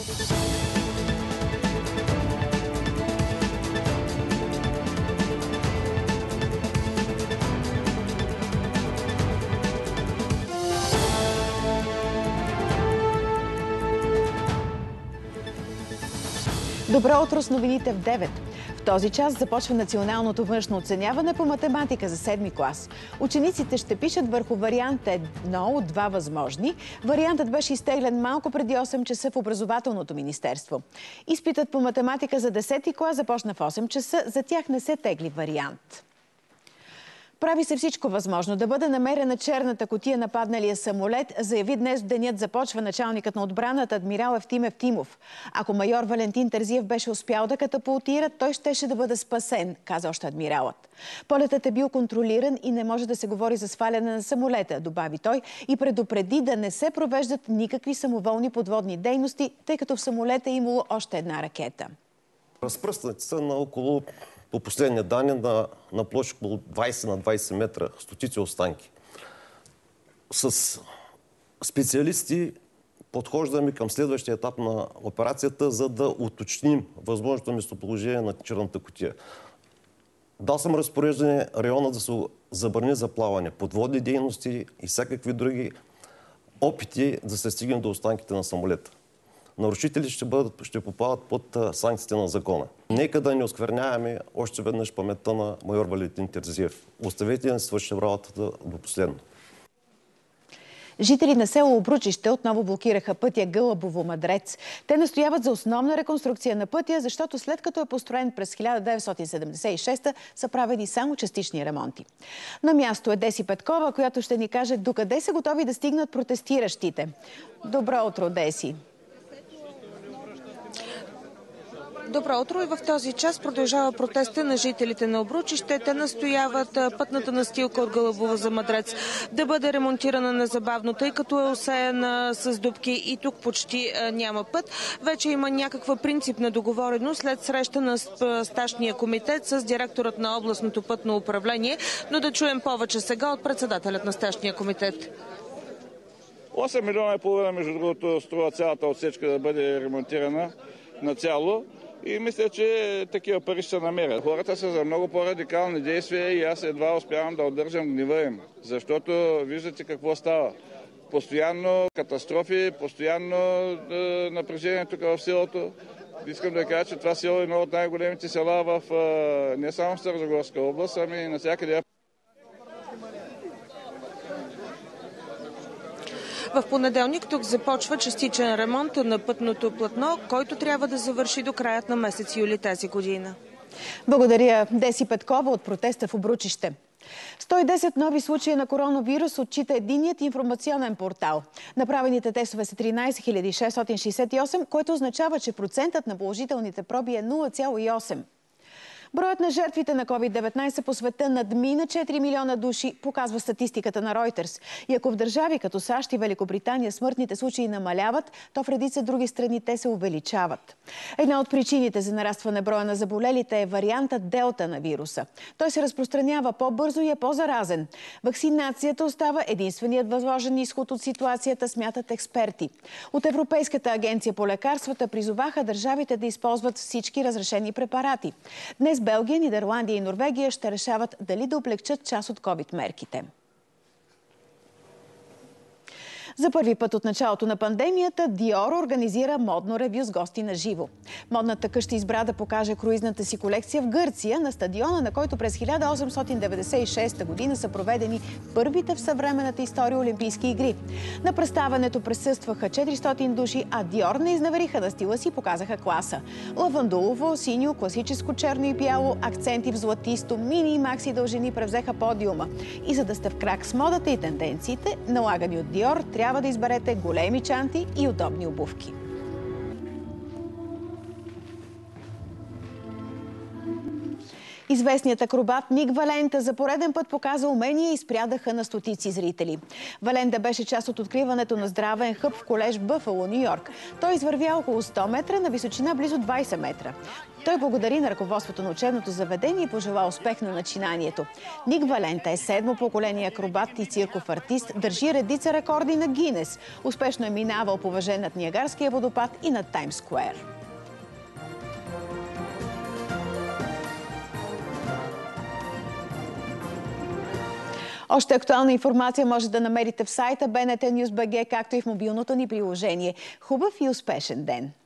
Добро утро с новините в 9. В този час започва националното външно оценяване по математика за 7-ми клас. Учениците ще пишат върху вариант 1 от 2 възможни. Вариантът беше изтеглен малко преди 8 часа в Образователното министерство. Изпитът по математика за 10-ти клас започна в 8 часа. За тях не се тегли вариант. Прави се всичко възможно да бъде намерена черната кутия на падналия самолет, заяви днес в денят започва началникът на отбраната адмирал Евтим Евтимов. Ако майор Валентин Терзиев беше успял да катапултира, той щеше да бъде спасен, каза още адмиралът. Полетът е бил контролиран и не може да се говори за сваляне на самолета, добави той, и предупреди да не се провеждат никакви самоволни подводни дейности, тъй като в самолета е имало още една ракета. Разпръснати са на около, по последния данни, на площ около 20 на 20 метра стотици останки. С специалисти подхождаме към следващия етап на операцията, за да уточним възможното местоположение на черната кутия. Дал съм разпореждане района да се забрани за плаване, подводни дейности и всякакви други опити да се стигне до останките на самолета. Нарушители ще попадат под санкциите на закона. Нека да не оскверняваме още веднъж паметта на майор Валентин Терзиев. Оставете да не свършим работата до последно. Жители на село Обручище отново блокираха пътя Гълъбово-Мадрец. Те настояват за основна реконструкция на пътя, защото след като е построен през 1976 са правени само частични ремонти. На място е Деси Петкова, която ще ни каже докъде са готови да стигнат протестиращите. Добро утро, Деси! Добро утро, и в този час продължава протеста на жителите на Обручище. Те настояват пътната настилка от Гълъбово за Мадрец да бъде ремонтирана незабавно, тъй като е осеяна с дупки и тук почти няма път. Вече има някаква принципна договореност след среща на Стачния комитет с директорът на областното пътно управление, но да чуем повече сега от председателят на Стачния комитет. 8 милиона и половина, между другото, струва цялата отсечка да бъде ремонтирана нацяло. И мисля, че такива пари ще се намерят. Хората са за много по-радикални действия и аз едва успявам да удържам гнева им. Защото виждате какво става. Постоянно катастрофи, постоянно напрежение тук в селото. Искам да кажа, че това село е едно от най-големите села в не само в Старозагорска област, ами и навсякъде. В понеделник тук започва частичен ремонт на пътното платно, който трябва да завърши до краят на месец юли тази година. Благодаря, Деси Петкова от протеста в Обручище. 110 нови случая на коронавирус отчита единният информационен портал. Направените тестове са 13 668, което означава, че процентът на положителните проби е 0,8. Броят на жертвите на COVID-19 по света надмина 4 милиона души, показва статистиката на Reuters. И ако в държави като САЩ и Великобритания смъртните случаи намаляват, то в редица други страни те се увеличават. Една от причините за нарастване броя на заболелите е вариантът Делта на вируса. Той се разпространява по-бързо и е по-заразен. Вакцинацията остава единственият възможен изход от ситуацията, смятат експерти. От Европейската агенция по лекарствата призоваха държавите да използват всички разрешени препарати. Днес Белгия, Нидерландия и Норвегия ще решават дали да облегчат част от ковид-мерките. За първи път от началото на пандемията Диор организира модно ревю с гости на живо. Модната къща избра да покаже круизната си колекция в Гърция, на стадиона, на който през 1896 година са проведени първите в съвременната история Олимпийски игри. На представянето присъстваха 400 души, а Диор не изневериха на стила си, показаха класа. Лавандулово, синьо, класическо черно и бяло, акценти в златисто, мини и макси дължини превзеха подиума. И за да сте в крак с модата и тенденциите, налагани от Диор, трябва да изберете големи чанти и удобни обувки. Известният акробат Ник Валенда за пореден път показа умения и спря дъха на стотици зрители. Валенда беше част от откриването на здравен хъб в колеж Бъфало, Нью-Йорк. Той извървя около 100 метра на височина близо 20 метра. Той благодари на ръководството на учебното заведение и пожела успех на начинанието. Ник Валенда е седмо поколение акробат и цирков артист, държи редица рекорди на Гинес. Успешно е минавал по въже над Ниагарския водопад и над Таймс Скуер. Още актуална информация може да намерите в сайта BNT News BG, както и в мобилното ни приложение. Хубав и успешен ден!